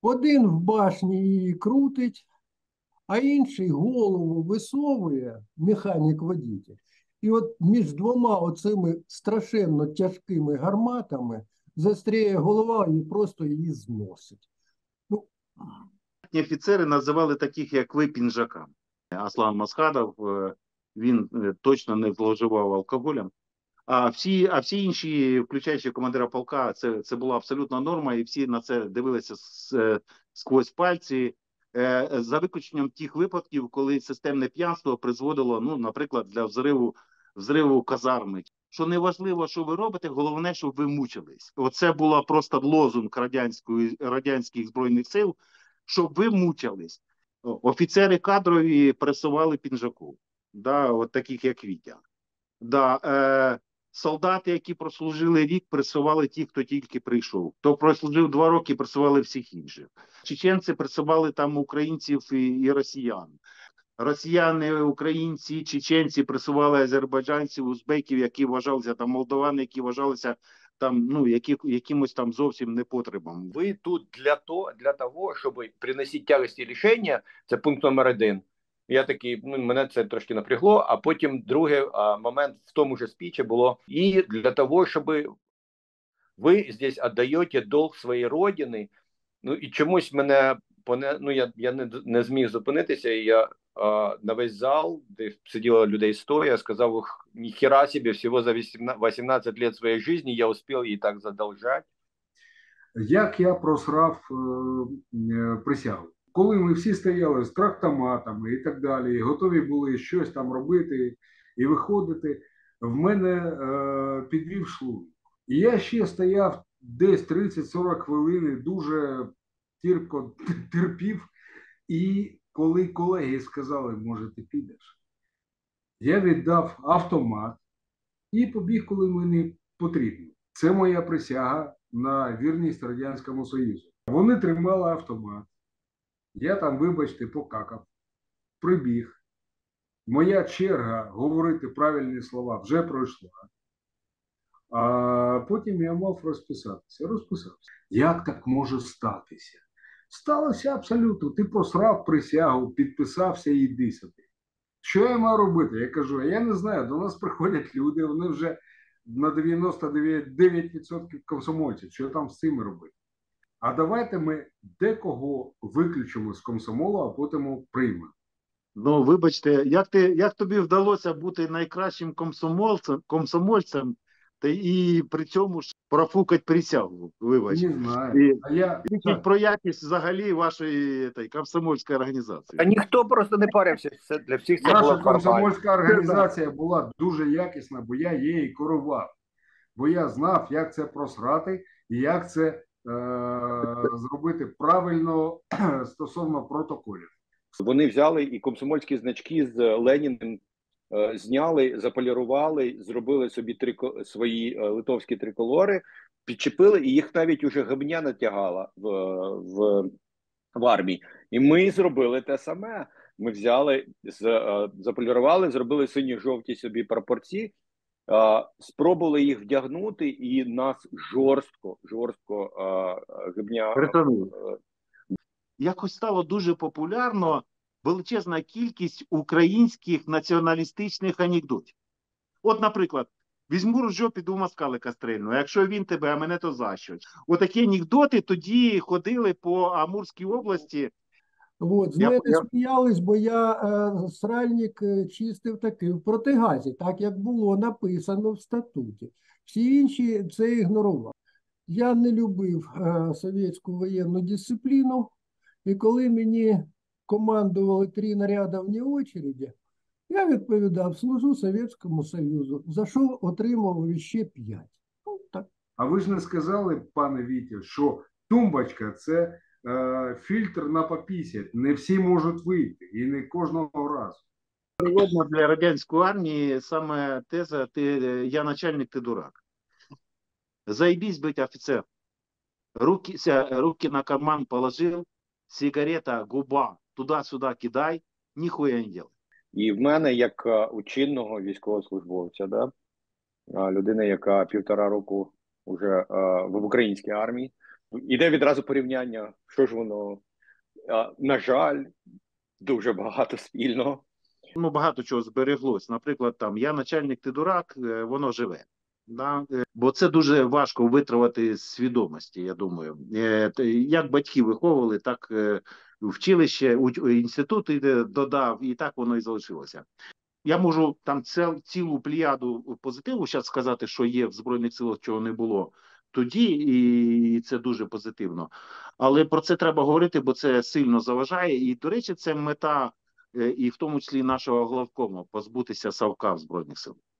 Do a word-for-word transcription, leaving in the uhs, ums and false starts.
Один в башні її крутить, а інший голову висовує, механік-водитель. І от між двома оцими страшенно тяжкими гарматами застряє голова і просто її зносить. Ну, офіцери називали таких, як ви, пінжаками. Аслан Масхадов, він точно не зловживав алкоголем. А всі, а всі інші, включаючи командира полка, це, це була абсолютна норма, і всі на це дивилися сквозь пальці, за виключенням тих випадків, коли системне п'янство призводило, ну, наприклад, для взриву, взриву казарми. Що не важливо, що ви робите, головне, щоб ви мучились. Оце була просто лозунг радянської, радянських збройних сил, щоб ви мучились. Офіцери кадрові пресували пінжаку, да, от таких, як Вітя. Да, е, солдати, які прослужили рік, пресували ті, хто тільки прийшов. Хто прослужив два роки, пресували всіх інших. Чеченці пресували там українців і, і росіян. Росіяни, українці, чеченці пресували азербайджанців, узбеків, які вважалися там, молдовани, які вважалися там, ну, які, якимось там зовсім непотребом. Ви тут для, то, для того, щоб приносити тягості рішення, це пункт номер один. Я такий, ну, мене це трошки напрягло, а потім другий а, момент в тому ж спічі було, і для того, щоб ви здесь віддаєте долг своєї родини, ну, і чомусь мене, ну, я, я не, не зміг зупинитися, і я а, на весь зал, де сиділо людей сто, я сказав, ніхера себе, всього за вісімнадцять років своєї життя я успів їй так задолжати. Як я просрав е, присягу? Коли ми всі стояли з трактоматами і так далі, і готові були щось там робити і виходити, в мене е, підвів шлунок. І я ще стояв десь тридцять-сорок хвилин, дуже тірпко терпів. І коли колеги сказали, може, ти підеш, я віддав автомат і побіг, коли мені потрібно. Це моя присяга на вірність Радянському Союзу. Вони тримали автомат. Я там, вибачте, покакав, прибіг. Моя черга говорити правильні слова вже пройшла. А потім я мав розписатися. Розписався. Як так може статися? Сталося абсолютно. Ти просрав присягу, підписався і йди собі. Що я маю робити? Я кажу, я не знаю, до нас приходять люди, вони вже на дев'яносто дев'ять відсотків комсомольців. Що там з цим робити? А давайте ми декого виключимо з комсомолу, а потім приймемо. Ну, вибачте, як, ти, як тобі вдалося бути найкращим комсомольцем, комсомольцем та і при цьому ж профукати присягу, вибач. Не знаю. І, а я... і про якість взагалі вашої та, комсомольської організації. А ніхто просто не парився, це для всіх це Наша було комсомольська організація була дуже якісна, бо я її керував. Бо я знав, як це просрати і як це е- зробити правильно стосовно протоколів. Вони взяли і комсомольські значки з Леніним е, зняли, заполірували, зробили собі трико, свої е, литовські триколори, підчепили, і їх навіть уже габня натягала в, в, в армії. І ми зробили те саме. Ми взяли, з, е, заполірували, зробили сині-жовті собі прапорці, е, спробували їх вдягнути, і нас жорстко, жорстко е, габня... Е, Якось стало дуже популярно величезна кількість українських націоналістичних анекдотів. От, наприклад, візьму ружьо, піду москалика стрельну, якщо він тебе, а мене то за що. Отакі анекдоти тоді ходили по Амурській області. От, з я, мене я... сміялись, бо я е, сральник чистив таки в протигазі, так як було написано в статуті. Всі інші це ігнорували. Я не любив е, совєтську воєнну дисципліну, і коли мені командували три наряди вне очереді, я відповідав, служу Совєтському Союзу, за що отримав ще п'ять. Ну, так. А ви ж не сказали, пане Вітя, що тумбочка – це е, фільтр на попісять. Не всі можуть вийти, і не кожного разу. Природно для радянської армії саме теза ти, «я начальник, ти дурак». Заебись быть офицер. Руки, руки на карман положил, сигарета, губа, туди-сюди кидай, ніхуя не делай. І в мене, як у чинного військовослужбовця, да, людина, яка півтора року вже в українській армії, Іде відразу порівняння, що ж воно, а, на жаль, дуже багато спільного. Ну, багато чого збереглось. Наприклад, там я начальник, ти дурак, е, воно живе. Да? Е, Бо це дуже важко витравати з свідомості, я думаю. Е, т- Як батьки виховували, так е, вчилище, у- інститут іде, додав, і так воно і залишилося. Я можу там ціл, цілу плеяду позитиву зараз сказати, що є в Збройних силах, чого не було тоді, і це дуже позитивно. Але про це треба говорити, бо це сильно заважає. І, до речі, це мета, е, і в тому числі нашого главкому, позбутися Савка в Збройних силах.